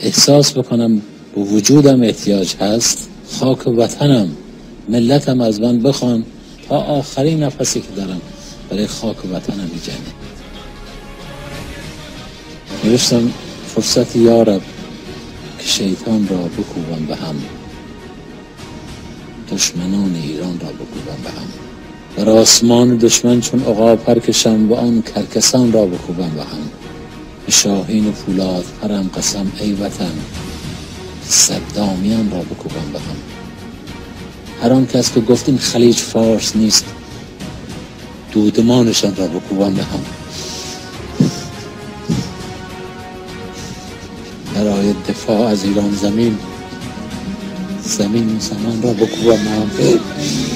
احساس بکنم به وجودم احتیاج هست، خاک وطنم، ملتم از من بخوان تا آخرین نفسی که دارم برای خاک وطنم می‌جنگم. نوشتم فرصت یارب که شیطان را بکوبم به هم، دشمنان ایران را بکوبم به هم، بر آسمان دشمن چون عقاب پر کشم و آن کرکسان را بکوبم به هم. به شاهین فولاد پرم قسم ای وطن، صدامیان را بکوبم به هم. هر آن کس که گفت این خلیج فارس نیست، دودمانشان را بکوبم به هم. برای دفاع از ایران زمین، زمین مسلمان را بکوبم به هم.